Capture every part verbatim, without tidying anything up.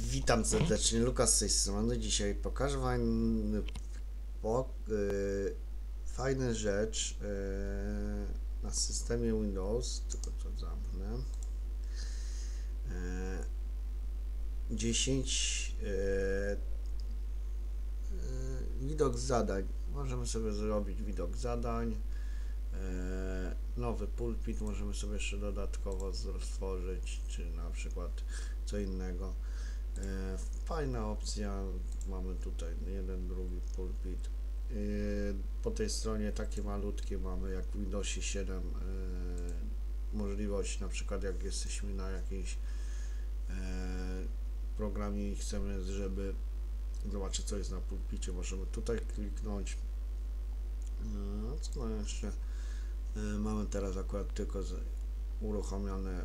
Witam serdecznie, Lukas z tej strony. Dzisiaj pokażę Wam po, yy, fajną rzecz yy, na systemie Windows, tylko to zamknę. Yy, dziesięć yy, yy, widok zadań. Możemy sobie zrobić widok zadań. Yy, nowy pulpit możemy sobie jeszcze dodatkowo stworzyć, czy na przykład co innego. Fajna opcja, mamy tutaj jeden, drugi pulpit. Po tej stronie takie malutkie mamy jak w Windowsie siedem możliwość, na przykład jak jesteśmy na jakiejś programie i chcemy, żeby zobaczyć co jest na pulpicie, możemy tutaj kliknąć. No, co mamy jeszcze? Mamy teraz akurat tylko uruchomione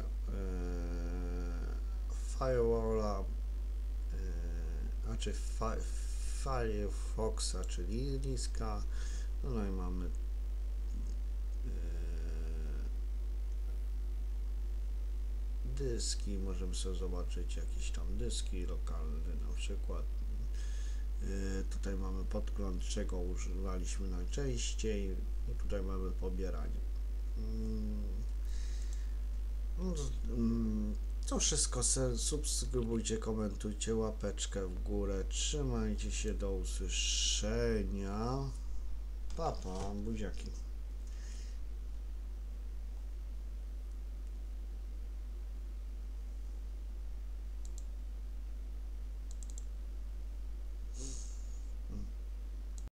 Firewalla, znaczy Firefoxa, czyli Iriska. No i mamy yy, dyski, możemy sobie zobaczyć jakieś tam dyski lokalne na przykład. Yy, tutaj mamy podgląd, czego używaliśmy najczęściej i tutaj mamy pobieranie. Yy, yy, To wszystko, subskrybujcie, komentujcie, łapeczkę w górę, trzymajcie się, do usłyszenia, pa pa, buziaki.